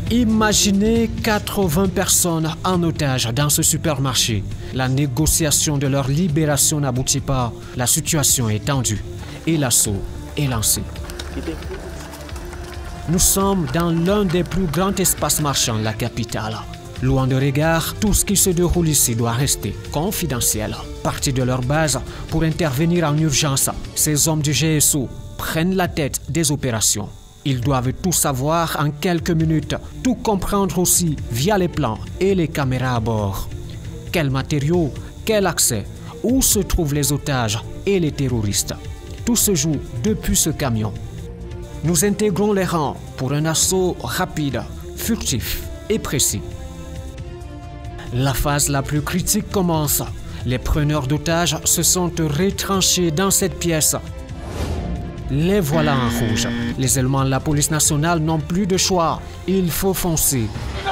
Imaginez 80 personnes en otage dans ce supermarché. La négociation de leur libération n'aboutit pas. La situation est tendue et l'assaut est lancé. Nous sommes dans l'un des plus grands espaces marchands de la capitale. Loin de regard, tout ce qui se déroule ici doit rester confidentiel. Partis de leur base pour intervenir en urgence, ces hommes du GSO prennent la tête des opérations. Ils doivent tout savoir en quelques minutes, tout comprendre aussi via les plans et les caméras à bord. Quels matériaux, quel accès, où se trouvent les otages et les terroristes. Tout se joue depuis ce camion. Nous intégrons les rangs pour un assaut rapide, furtif et précis. La phase la plus critique commence. Les preneurs d'otages se sont retranchés dans cette pièce. Les voilà en rouge. Les éléments de la police nationale n'ont plus de choix. Il faut foncer.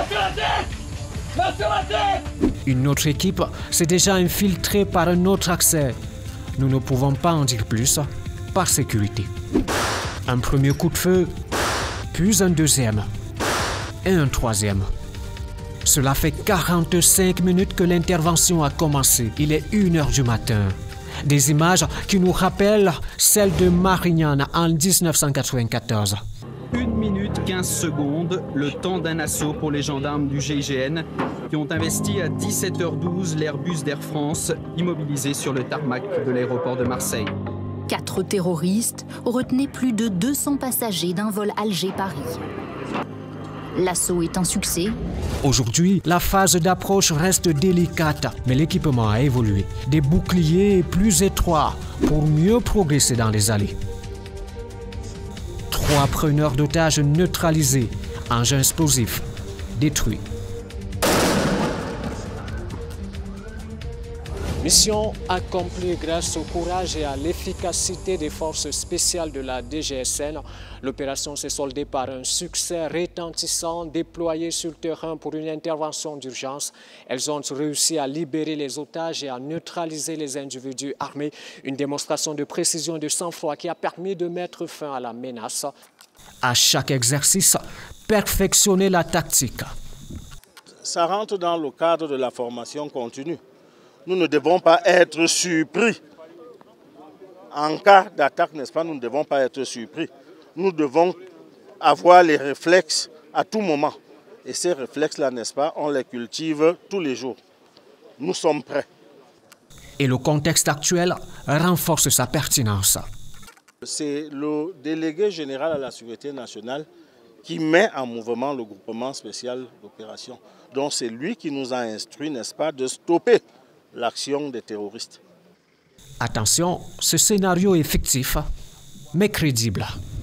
Une autre équipe s'est déjà infiltrée par un autre accès. Nous ne pouvons pas en dire plus par sécurité. Un premier coup de feu, puis un deuxième et un troisième. Cela fait 45 minutes que l'intervention a commencé. Il est 1h du matin. Des images qui nous rappellent celles de Marignane en 1994. 1 minute 15 secondes, le temps d'un assaut pour les gendarmes du GIGN qui ont investi à 17h12 l'Airbus d'Air France immobilisé sur le tarmac de l'aéroport de Marseille. 4 terroristes retenaient plus de 200 passagers d'un vol Alger-Paris. L'assaut est un succès. Aujourd'hui, la phase d'approche reste délicate, mais l'équipement a évolué. Des boucliers plus étroits pour mieux progresser dans les allées. 3 preneurs d'otages neutralisés, engins explosifs détruits. Mission accomplie grâce au courage et à l'efficacité des forces spéciales de la DGSN. L'opération s'est soldée par un succès retentissant déployé sur le terrain pour une intervention d'urgence. Elles ont réussi à libérer les otages et à neutraliser les individus armés. Une démonstration de précision et de sang-froid qui a permis de mettre fin à la menace. À chaque exercice, perfectionner la tactique. Ça rentre dans le cadre de la formation continue. Nous ne devons pas être surpris. En cas d'attaque, n'est-ce pas, nous ne devons pas être surpris. Nous devons avoir les réflexes à tout moment. Et ces réflexes-là, n'est-ce pas, on les cultive tous les jours. Nous sommes prêts. Et le contexte actuel renforce sa pertinence. C'est le délégué général à la sécurité nationale qui met en mouvement le groupement spécial d'opération. Donc c'est lui qui nous a instruit, n'est-ce pas, de stopper l'action des terroristes. Attention, ce scénario est fictif, mais crédible.